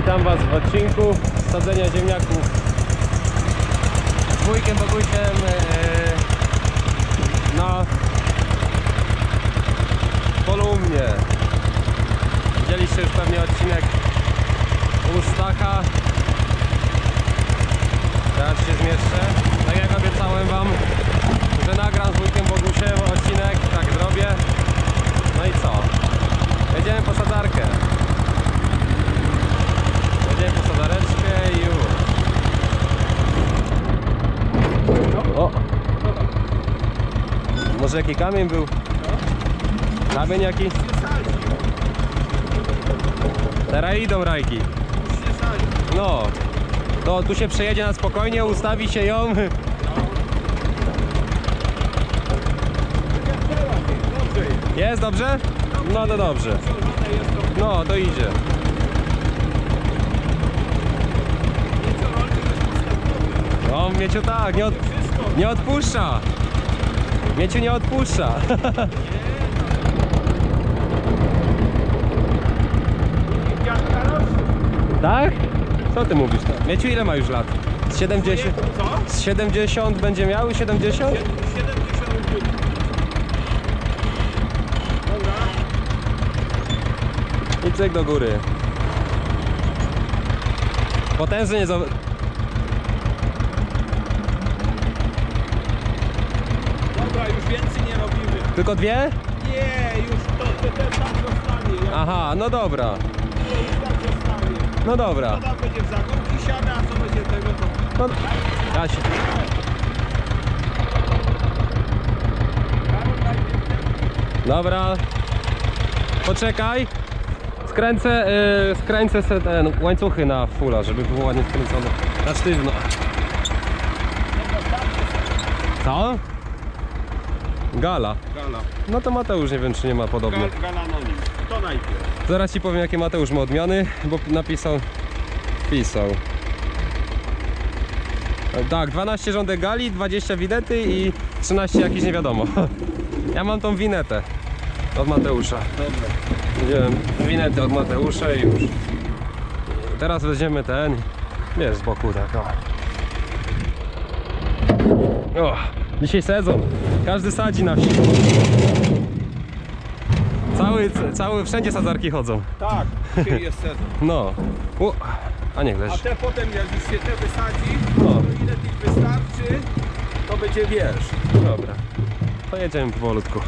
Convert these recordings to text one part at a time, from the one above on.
Witam Was w odcinku sadzenia ziemniaków z wujkiem Bogusiem na polu u mnie. Widzieliście już pewnie odcinek u Stacha. Teraz się zmieszczę. Tak jak obiecałem Wam, że nagram z wujkiem Bogusiem odcinek, tak zrobię. No i co? Jedziemy po sadzarkę. Jedziemy po sadareczkę i już. O! Może jaki kamień był? Kamień jaki? Teraz idą rajki. No. To tu się przejedzie na spokojnie, ustawi się ją. Jest dobrze? No to dobrze. No to idzie. No Mieciu tak, nie odpuszcza. Mieciu nie odpuszcza. Tak? Co ty mówisz? Mieciu ile ma już lat? Z 70? Z 70 będzie miał? 70? 70. Dobra. I cyk do góry. Potężny nie za... Dobra, już więcej nie robimy. Tylko dwie? Nie, już to też tam zostanie. Aha, no dobra. Tak zostanie. No dobra. Woda będzie w zagórki siada, a co będzie tego to... No, Kasia. Dobra. Poczekaj. Skręcę sobie ten łańcuchy na fulla, żeby było ładnie skręcone. Na sztywno. Co? Gala. Gala. No to Mateusz nie wiem czy nie ma podobnie. Gala anonim. To najpierw. Zaraz ci powiem jakie Mateusz ma odmiany, bo pisał. Tak, 12 rządek gali, 20 winety i 13 jakiś nie wiadomo. Ja mam tą winetę od Mateusza. Dobra. Wziąłem winetę od Mateusza i już. Teraz weźmiemy ten, wiesz, z boku tak o. O, dzisiaj sezon, każdy sadzi na wsi. Wszędzie sadzarki chodzą. Tak, dzisiaj jest sezon. No. A nie A leż. te potem jak już się te wysadzi, No. to ile tych wystarczy, to będzie wiesz. Dobra. To jedziemy powolutku.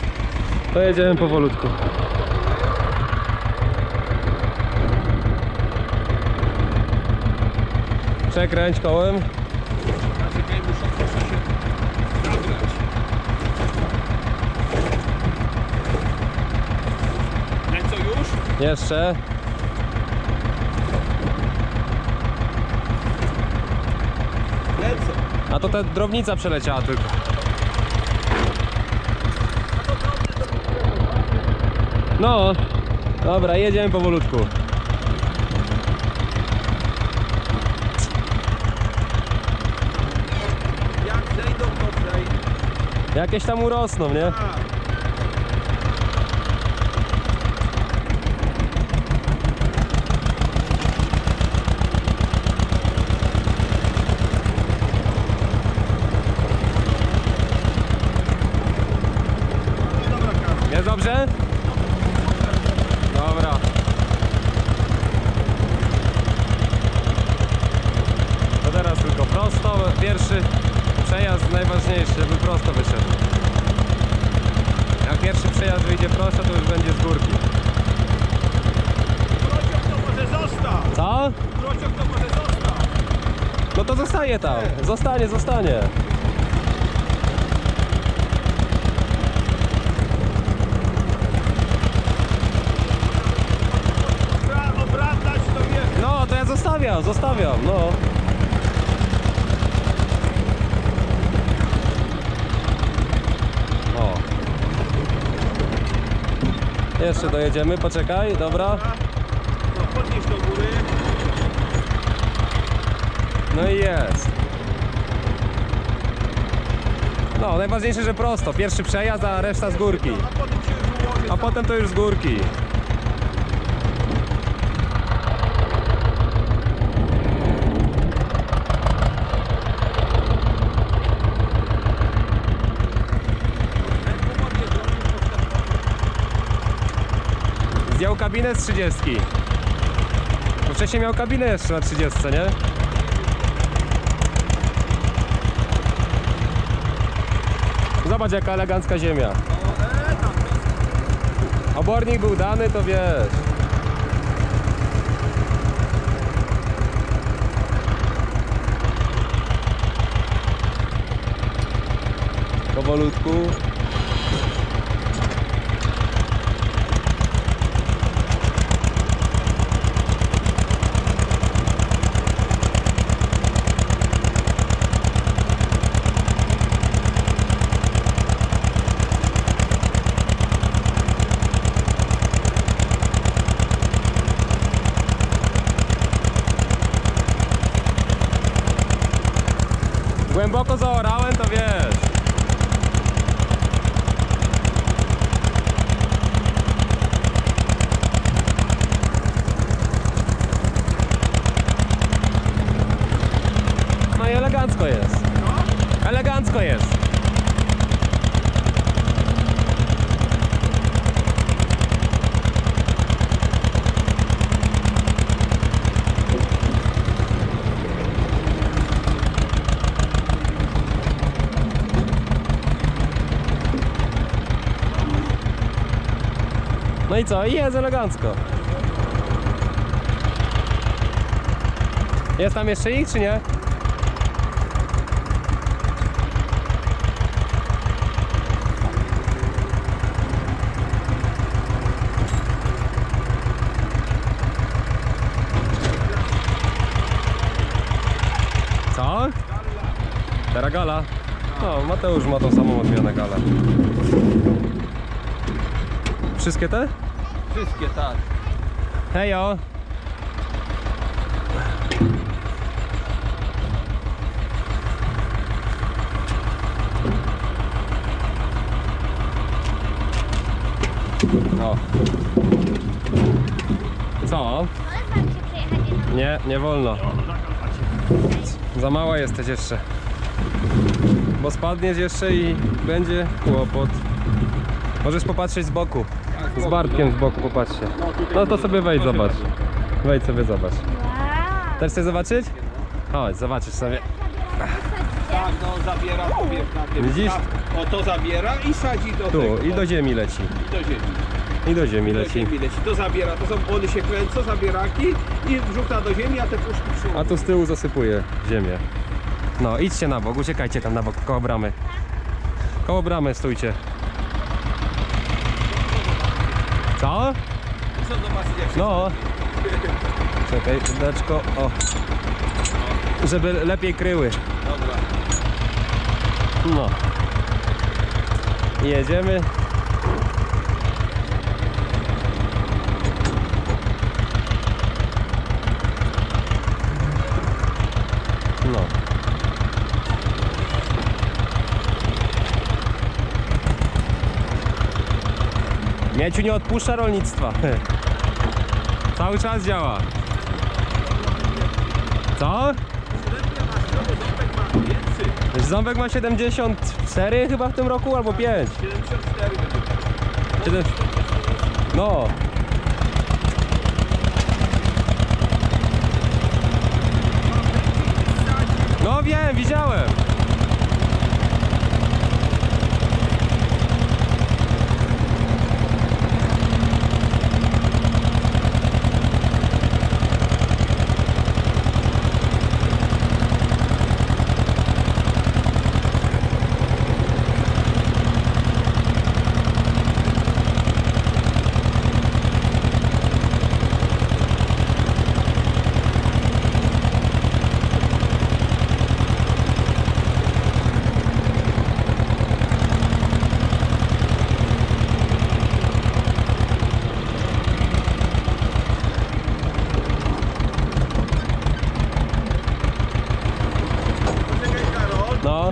Przekręć kołem. Czekaj, muszę troszkę się nagrać. Lecą już? Jeszcze. Lecą. A to ta drobnica przeleciała tylko. No. Dobra, jedziemy powolutku. Jak zejdą, to zejdą. Jakieś tam urosną, nie? Tak. Jest dobrze? Dobra. To teraz tylko prosto. Pierwszy przejazd najważniejszy, żeby prosto wyszedł. Jak pierwszy przejazd wyjdzie prosto, to już będzie z górki. Krociok to może zostać. Co? Krociok to może zostać. No to zostaje tam. Zostanie. Obracać to wiesz. No to ja zostawiam, no. O. Jeszcze dojedziemy, poczekaj, dobra. No podnieś do góry. No i jest. No, najważniejsze, że prosto. Pierwszy przejazd, a reszta z górki. A potem się już ułoży. A potem to już z górki. Zdjął kabinę z 30. Bo wcześniej miał kabinę jeszcze na 30, nie? Zobacz jaka elegancka ziemia. Obornik był dany, to wiesz. Powolutku. Głęboko zaorałem, to wiesz. No i elegancko jest. Elegancko jest. No i co? I jest elegancko. Jest tam jeszcze ich, czy nie? Co? Teragala? No, Mateusz ma tą samą odmianę galę. Wszystkie te? Wszystkie tak. Hejo! O. Co? Nie, nie wolno. Za mała jesteś jeszcze. Bo spadniesz jeszcze i będzie kłopot. Możesz popatrzeć z boku. Z Bartkiem z boku popatrzcie. No to sobie wejdź, zobacz. Wejdź sobie, zobacz. Też chcesz zobaczyć? Chodź, zobaczysz sobie. Tak, no zabiera powiew na tym. Widzisz? Tak, o to zabiera i sadzi do Tu, tego. i do ziemi leci. I do ziemi. I do ziemi Do leci. ziemi leci. To zabiera, to są, one się kręcą, zabieraki i wrzuca do ziemi, a te puszki przyłożą. A tu z tyłu zasypuje ziemię. No, idźcie na bok, uciekajcie tam na bok, koło bramy. Koło bramy stójcie. Co? Co do was nie No. Czekaj, deczko, o. Żeby lepiej kryły. Dobra. No. Jedziemy. No. Mieciu nie odpuszcza rolnictwa. Cały czas działa. Co? Ząbek ma 74 chyba w tym roku, albo 5. 74 będzie. 7. No. No wiem, widziałem. No.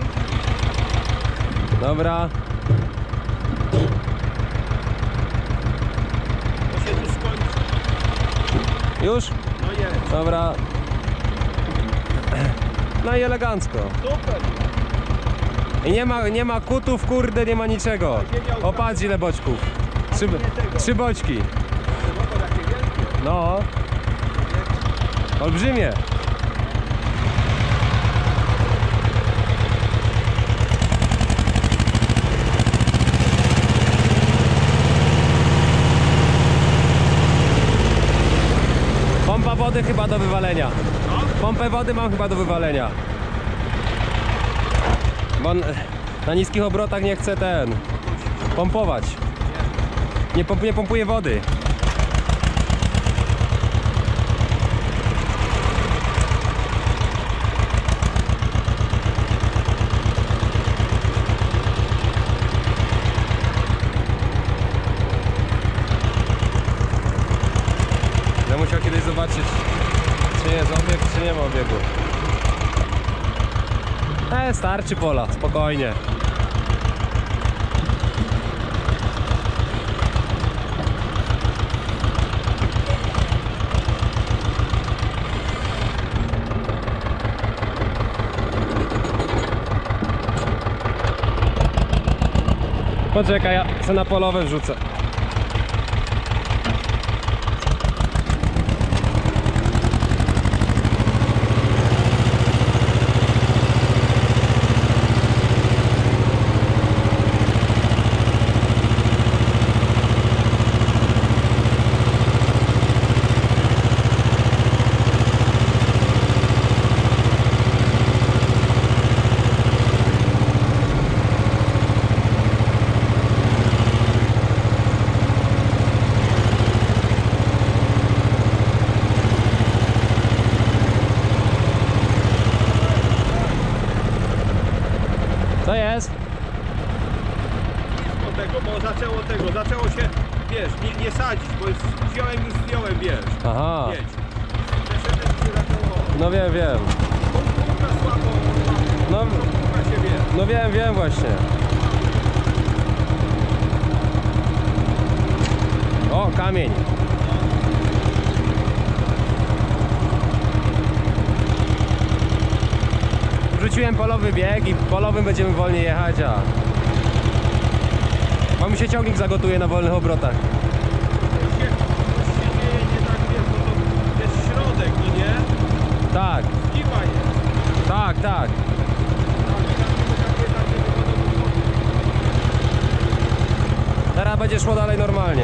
Dobra. To się tu skończy. Już? No jest. Dobra. No i elegancko. Super. I nie ma kutów, kurde, nie ma niczego. O, patrz ile boczków. Trzy boczki. No. Olbrzymie. Pompa wody chyba do wywalenia. Pompę wody mam chyba do wywalenia. Bo on na niskich obrotach nie chce pompować. Nie pompuje wody. Będę musiał kiedyś zobaczyć, czy jest obieg, czy nie ma obiegu. Starczy pola, spokojnie. Poczekaj, ja se na polowe wrzucę. Co jest? Zaczęło się, wiesz, nie sadzić, bo wziąłem już zdjąłem, wiesz. Aha. Jedź. Przeszedłem się zaczęło. No wiem. Półka słabo, półka się wie. No wiem właśnie. O, kamień. Wrzuciłem polowy bieg i polowym będziemy wolniej jechać, bo mi się ciągnik zagotuje na wolnych obrotach. To się dzieje nie tak, wiesz, bo to jest środek, no nie? Tak, Kiwa jest. tak. Teraz będzie szło dalej normalnie.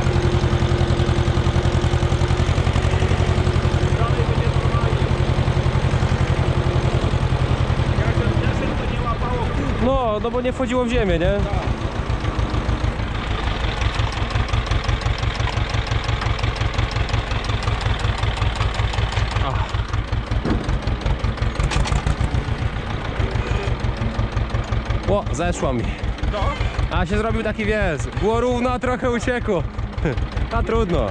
Dalej będzie normalnie. Jak ten deseń to nie łapało. No bo nie wchodziło w ziemię, nie? Tak. O, zeszło mi. No. A się zrobił taki wiez. Było równo, a trochę uciekło. A trudno.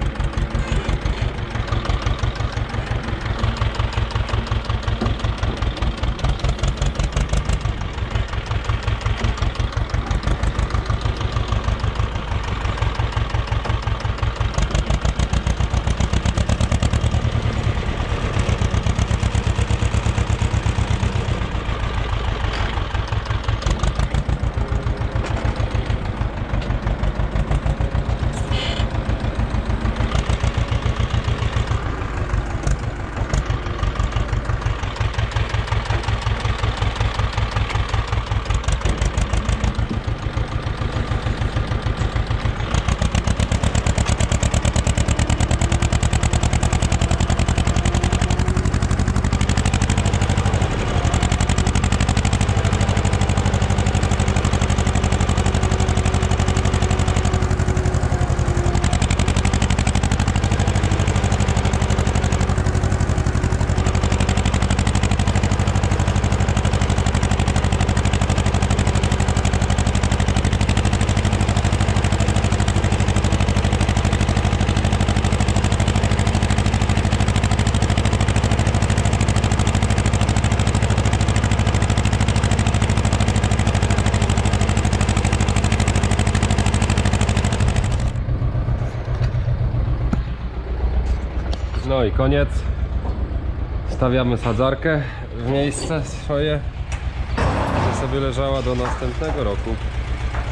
No i koniec. Stawiamy sadzarkę w miejsce swoje, żeby sobie leżała do następnego roku.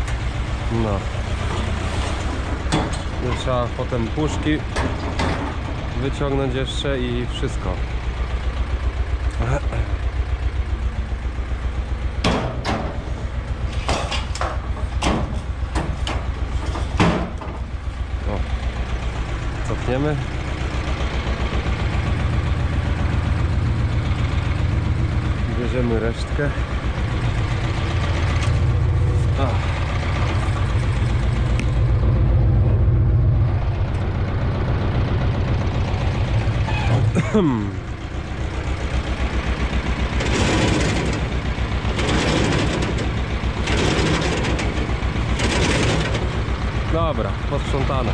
No. Trzeba potem puszki wyciągnąć jeszcze i wszystko. O, cofniemy. Bierzemy resztkę. Dobra, posprzątane.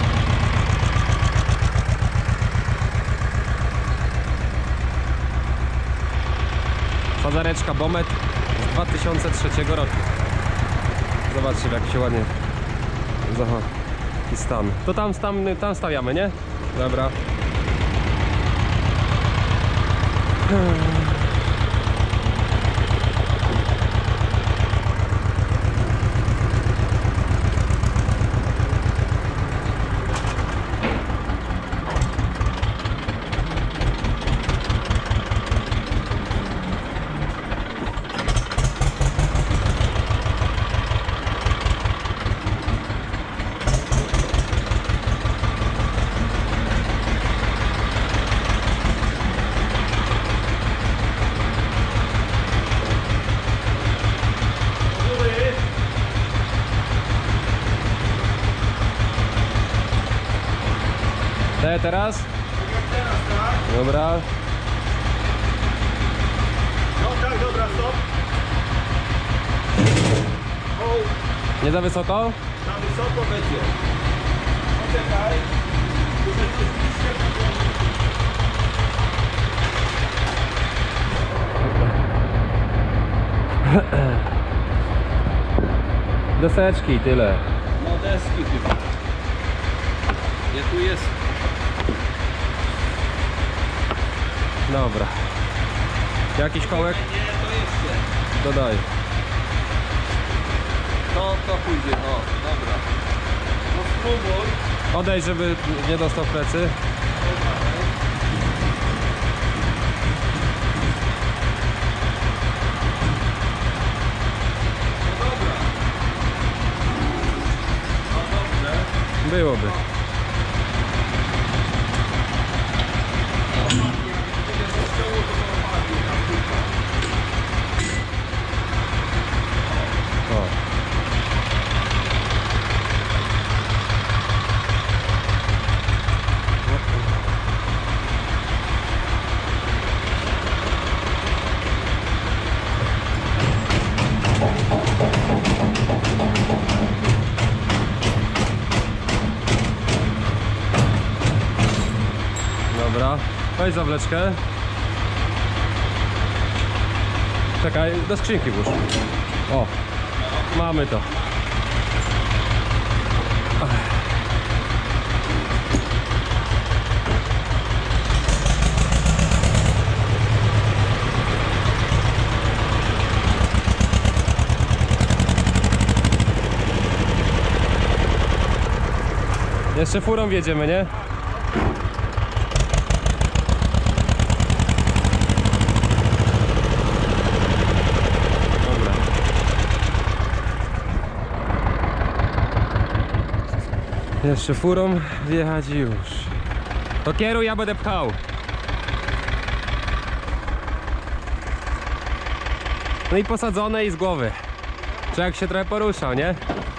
Sadareczka Bomet z 2003 roku. Zobaczcie, jak się ładnie zachowa i stan. To tam stawiamy, nie? Dobra. Teraz? Tak? Dobra. No tak, dobra, stop. O, Nie za wysoko? na wysoko będzie. Poczekaj. Tu będzie Deseczki i tyle. no deski chyba. Nie tu jest. Dobra. Jakiś kołek? Nie, to jeszcze. Dodaj. To pójdzie, o, dobra. No spróbuj. Odejdź, żeby nie dostał w plecy. No dobra. No dobrze. Byłoby. O. Dobra, weź zawleczkę. Czekaj, do skrzynki włóż. O, mamy to. Jeszcze furą wjedziemy, nie? Dobra. Jeszcze furą wjechać i już. To kieruj, ja będę pchał. No i posadzone i z głowy. Człowiek się trochę poruszał, nie?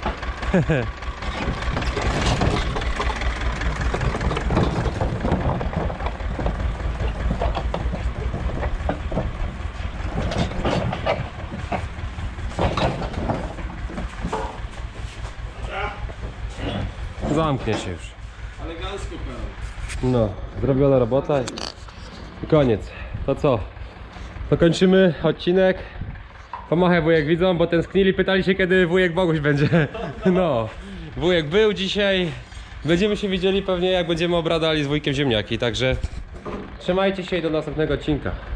Zamknie się już. Elegancko pełno. No, zrobiona robota i koniec. To co? To kończymy odcinek. Pomachaj wujek widzom, bo tęsknili, pytali się, kiedy wujek Boguś będzie. No, wujek był dzisiaj. Będziemy się widzieli pewnie, jak będziemy obradali z wujkiem ziemniaki. Także trzymajcie się i do następnego odcinka.